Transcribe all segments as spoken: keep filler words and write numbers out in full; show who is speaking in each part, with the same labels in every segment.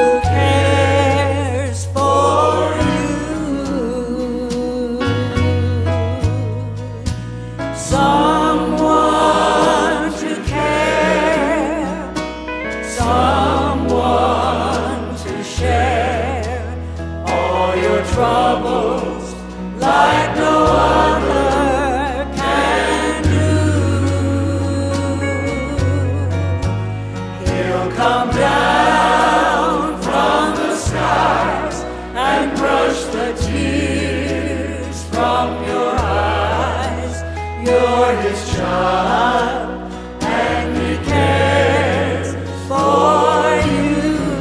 Speaker 1: cares for you. Someone to care, someone to share all your troubles like no other can do. He'll come down from the skies and brush the tears from your eyes. You're his child and he cares for you.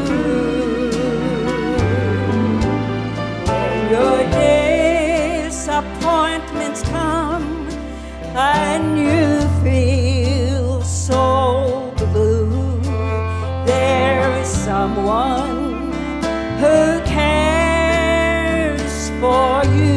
Speaker 1: When your disappointments come and you feel so blue, there is someone who cares for you.